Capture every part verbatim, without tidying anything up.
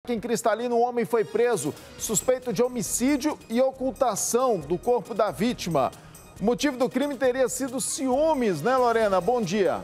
Em Cristalina, um homem foi preso, suspeito de homicídio e ocultação do corpo da vítima. O motivo do crime teria sido ciúmes, né, Lorena? Bom dia.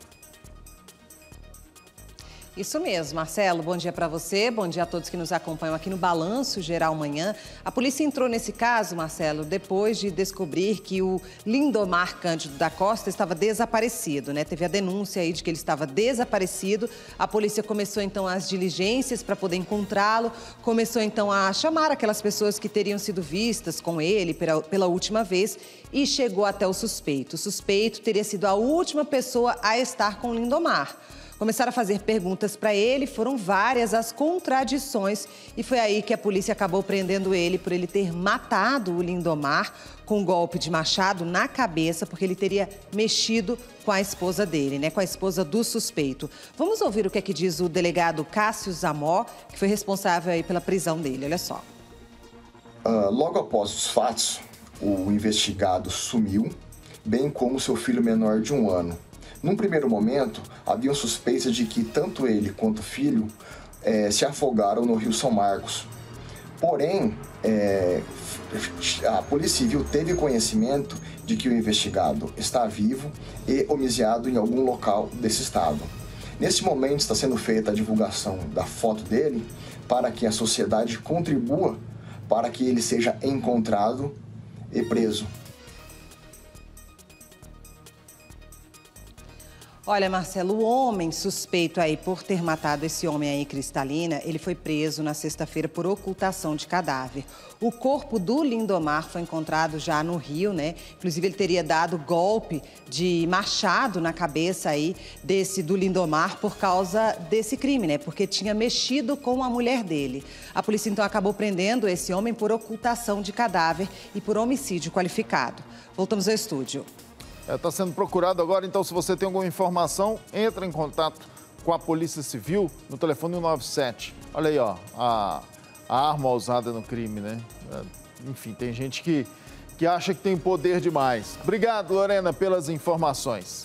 Isso mesmo, Marcelo. Bom dia para você, bom dia a todos que nos acompanham aqui no Balanço Geral Manhã. A polícia entrou nesse caso, Marcelo, depois de descobrir que o Lindomar Cândido da Costa estava desaparecido, né? Teve a denúncia aí de que ele estava desaparecido. A polícia começou então as diligências para poder encontrá-lo, começou então a chamar aquelas pessoas que teriam sido vistas com ele pela, pela última vez e chegou até o suspeito. O suspeito teria sido a última pessoa a estar com o Lindomar. Começaram a fazer perguntas para ele, foram várias as contradições e foi aí que a polícia acabou prendendo ele por ele ter matado o Lindomar com um golpe de machado na cabeça, porque ele teria mexido com a esposa dele, né, com a esposa do suspeito. Vamos ouvir o que é que diz o delegado Cássio Zamó, que foi responsável aí pela prisão dele, olha só. Uh, logo após os fatos, o investigado sumiu, bem como seu filho menor de um ano. Num primeiro momento, havia suspeita de que tanto ele quanto o filho eh, se afogaram no Rio São Marcos. Porém, eh, a Polícia Civil teve conhecimento de que o investigado está vivo e homiziado em algum local desse estado. Nesse momento está sendo feita a divulgação da foto dele para que a sociedade contribua para que ele seja encontrado e preso. Olha, Marcelo, o homem suspeito aí por ter matado esse homem aí em Cristalina, ele foi preso na sexta-feira por ocultação de cadáver. O corpo do Lindomar foi encontrado já no Rio, né? Inclusive, ele teria dado golpe de machado na cabeça aí desse do Lindomar por causa desse crime, né? Porque tinha mexido com a mulher dele. A polícia, então, acabou prendendo esse homem por ocultação de cadáver e por homicídio qualificado. Voltamos ao estúdio. Está sendo procurado agora, então se você tem alguma informação, entra em contato com a Polícia Civil no telefone cento e noventa e sete. Olha aí, ó, a, a arma usada no crime, né? Enfim, tem gente que, que acha que tem poder demais. Obrigado, Lorena, pelas informações.